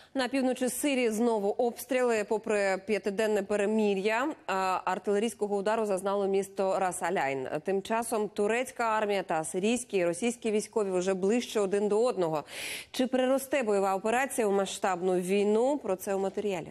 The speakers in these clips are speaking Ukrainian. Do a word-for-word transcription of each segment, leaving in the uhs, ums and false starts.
На півночі Сирії знову обстріли. Попри п'ятиденне перемир'я, артилерійського удару зазнало місто Рас-Аль-Айн. Тим часом турецька армія та сирійські і російські військові вже ближче один до одного. Чи переросте бойова операція у масштабну війну? Про це у матеріалі.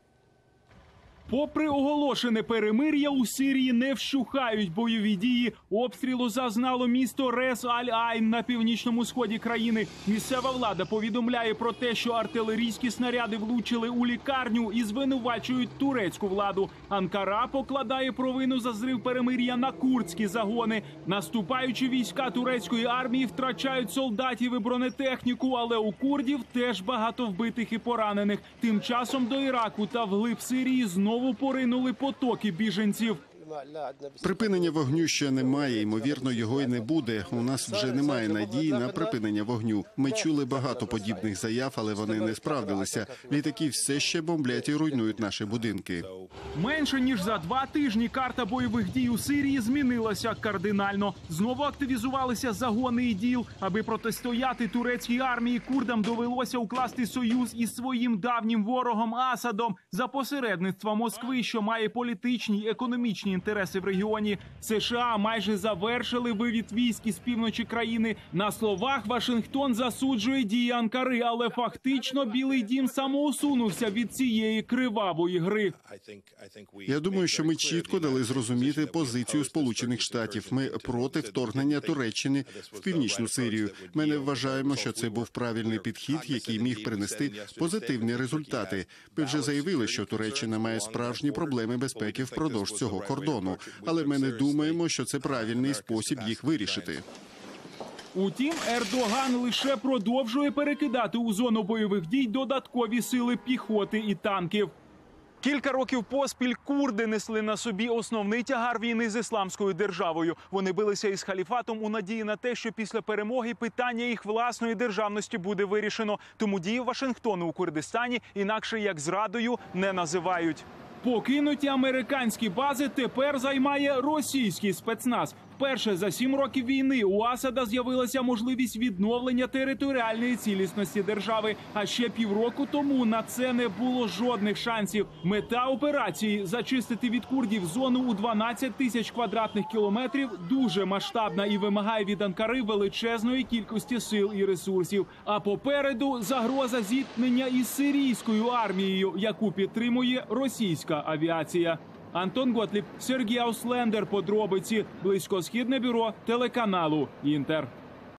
Попри оголошене перемир'я, у Сирії не вщухають бойові дії. Обстрілу зазнало місто Рас-Аль-Айн на північному сході країни. Місцева влада повідомляє про те, що артилерійські снаряди влучили у лікарню і звинувачують турецьку владу. Анкара покладає провину за зрив перемир'я на курдські загони. Наступаючі війська турецької армії втрачають солдатів і бронетехніку, але у курдів теж багато вбитих і поранених. Тим часом до Іраку та вглиб Сирії знову поринули потоки біженців. Припинення вогню ще немає, ймовірно, його й не буде. У нас вже немає надії на припинення вогню. Ми чули багато подібних заяв, але вони не справдилися. Літаки все ще бомблять і руйнують наші будинки. Менше ніж за два тижні карта бойових дій у Сирії змінилася кардинально. Знову активізувалися загони ІДІЛ. Аби протистояти турецькій армії, курдам довелося укласти союз із своїм давнім ворогом Асадом за посередництва Москви, що має політичні і економічні інтереси в регіоні. США майже завершили вивід військ із півночі країни. На словах Вашингтон засуджує дії Анкари, але фактично Білий дім самоусунувся від цієї кривавої гри. Я думаю, що ми чітко дали зрозуміти позицію Сполучених Штатів. Ми проти вторгнення Туреччини в північну Сирію. Ми не вважаємо, що це був правильний підхід, який міг принести позитивні результати. Ми вже заявили, що Туреччина має справжні проблеми безпеки впродовж цього кордону. Але ми не думаємо, що це правильний спосіб їх вирішити. Утім, Ердоган лише продовжує перекидати у зону бойових дій додаткові сили піхоти і танків. Кілька років поспіль курди несли на собі основний тягар війни з Ісламською державою. Вони билися із халіфатом у надії на те, що після перемоги питання їх власної державності буде вирішено. Тому дії Вашингтону у Курдистані інакше як зрадою не називають. Покинуті американські бази тепер займає російський спецназ. Вперше за сім років війни у Асада з'явилася можливість відновлення територіальної цілісності держави. А ще півроку тому на це не було жодних шансів. Мета операції – зачистити від курдів зону у дванадцять тисяч квадратних кілометрів – дуже масштабна і вимагає від Анкари величезної кількості сил і ресурсів. А попереду загроза зіткнення із сирійською армією, яку підтримує російська авіація. Антон Готліб, Сергій Ауслендер, подробиці, Близькосхідне бюро телеканалу «Інтер».